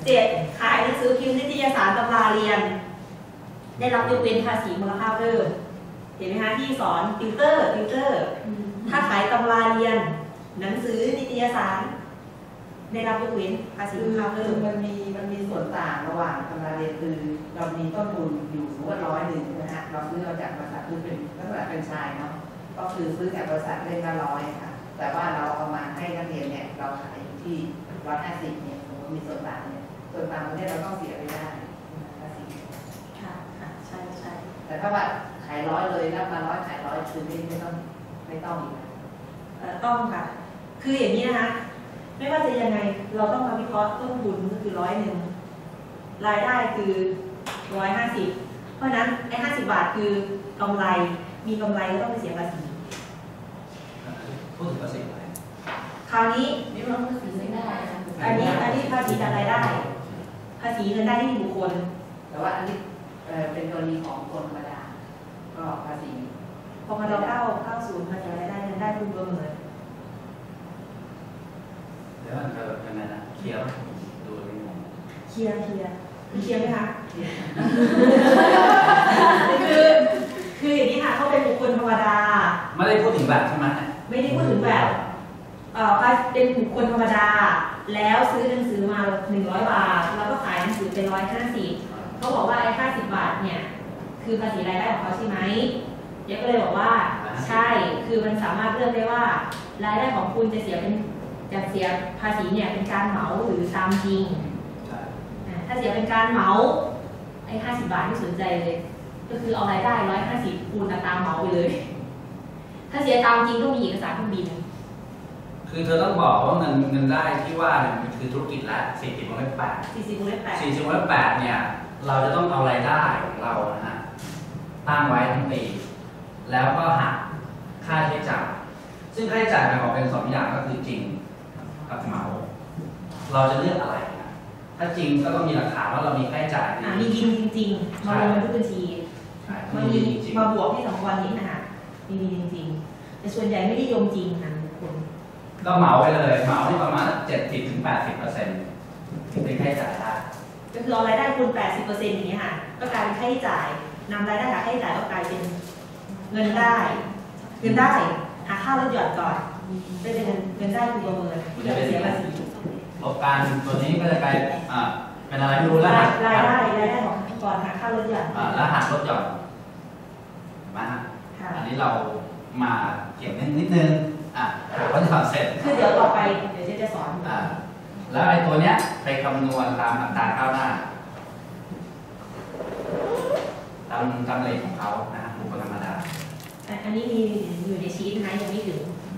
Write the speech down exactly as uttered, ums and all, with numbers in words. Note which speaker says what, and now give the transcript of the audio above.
Speaker 1: เจ็ดขายหนังสือพิมพ์นิตยสารตำราเรียนได้รับยกเว้นภาษีมูลค่าเพิ่มเห็นไหมคะที่สอนติวเตอร์ติวเตอร์ถ้าขายตำราเรียนหนังสือนิตยสารได้รับยกเว้นภาษีมูลค่าเพิ่ม
Speaker 2: มันมีมันมีส่วนต่างระหว่างตำราเรียนคือเรามีต้นทุนอยู่สมมติร้อยหนึ่งนะฮะเราซื้อเราจากบริษัทคือเป็นลักษณะเป็นชายเนาะก็คือซื้อจากบริษัทเล่มละร้อยค่ะแต่ว่าเราเอามาให้นักเรียนเนี่ยเราขายอยู่ที่ร้อยห้าสิบเนี่ยมีส่วนต่างเนี่ยส่วนต่างตรงนี้เราต้องเสียไปได้ภาษี
Speaker 1: ค่ะค่ะใช่ใช่
Speaker 2: แต่ถ้าว่าขายร้อยเลยรับมาร้อยขายร้อยคือไม่ไม่ต้องไม่ต้องอีก
Speaker 1: ต้องค่ะคืออย่างนี้นะคะไม่ว่าจะยังไงเราต้องมาวิเคราะห์ต้นทุนก็คือร้อยหนึ่งรายได้คือร้อยห้าสิบเพราะนั้นไอ้ห้าสิบบาทคือกำไรมีกำไรก็ต้องไปเสียภาษี
Speaker 3: พูดถึงภาษีอะไร
Speaker 1: คราวนี้
Speaker 2: นี่เราภาษีไม่ได้
Speaker 1: อันนี้อันนี้ภาษีจากรายได้ภาษีเงินได้ที่บุคคล
Speaker 2: แต่ว่าอันนี้เป็นกรณีของคนธรรมดาก็ภาษี
Speaker 1: พอมาเราเข้าเข้าศูนย์ภาษีรายได้เงินได้คุณประเมิน
Speaker 3: เดี๋ยวมันจะยังไงนะเคลียร์ดูนิดนึง
Speaker 1: เคลียร์เคลียร์เคลียร์ไหมคะคือคืออย่างนี้ค่ะเขาเป็นบุคคลธรรมดา
Speaker 3: ไม่ได้พูดถึงแบบใช่ไหม
Speaker 1: ไม่ได้พูดถึงแบบเอ่อเป็นบุคคลธรรมดาแล้วซื้อหนังสือมาหนึ่งร้อยบาทแล้วก็ขายหนังสือเป็นร้อยห้าสิบเขาบอกว่าไอ้ห้าสิบบาทเนี่ยคือภาษีรายได้ของเขาใช่ไหมเดี๋ยวก็เลยบอกว่าใช่คือมันสามารถเลือกได้ว่ารายได้ของคุณจะเสียเป็นจะเสียภาษีเนี่ยเป็นการเหมาหรือตามจริงถ้าเสียเป็นการเหมาไอ้ห้าสิบบาทไม่สนใจเลยก็คือเอารายได้ร้อยห้าสิบคูณอัตราเหมาไปเลยถ้าเสียตามจริงต้องมีเอกสารเครื่องบิน
Speaker 3: คือเธอต้องบอกว่าเงินเงินได้ที่ว่าเนี่ยมันคือธุรกิจละสี่สิบวงเล็บแปด
Speaker 1: สี่สิบวงเล็บแปด
Speaker 3: สี่สิบวงเล็บแปดเนี่ยเราจะต้องเอารายได้ของเรานะฮะตั้งไว้ทั้งปีแล้วก็หักค่าใช้จ่ายซึ่งค่าใช้จ่ายมันออกเป็นสองอย่างก็คือจริงกับเหมาเราจะเลือกอะไรนะถ้าจริงก็ต้องมีหลักฐานว่าเรามีค่าใช้จ่าย
Speaker 1: มีจริงจริงๆมาลงบันทึกบัญชีมามีมาบวกที่สองวันนี้นะคะมีจริงๆแต่ส่วนใหญ่ไม่ได้ยงจริงนะทุกคน
Speaker 3: ก็เหมาไปเลยเหมาที่ประมาณเจ็ดสิบถึงแปดสิบเปอร์เซ็นต์ถึงเป็นค่าใช้จ่ายได้
Speaker 1: ก็คือเอารายได้คูณแปดสิบเปอร์เซ็นต์อย่างนี้ค่ะก็กลายเป็นค่าใช้จ่ายนำรายได้หักค่าใช้จ่ายก็กลายเป็นเงินได้เงินได้หาค่าลดหย่อนก่อนได้เป็นเงินได้คือประเมินที่จะเสียภาษี
Speaker 3: ลบการตัวนี้ก็จะกลายอ่าเป็นอะไรไม่รู้แล้ว
Speaker 1: รายได้รายได้ของก่อนหาค่าลดหย่อน
Speaker 3: อ่าแล้วหักลดหย่อนมาอันนี้เรามาเขียนนิดนึงอ่ะลดหย่อนเสร็จ
Speaker 1: คือเดี๋ยวต่อไปเดี๋ยวจะสอน
Speaker 3: อ่าแล้วไอ้ตัวเนี้ยไปคำนวณตามอัตราก้าวหน้าตามตามเลขของเขานะบุคคลธรรมดา
Speaker 1: อันนี้มีอยู่ในชีทนะยังไม่ถึง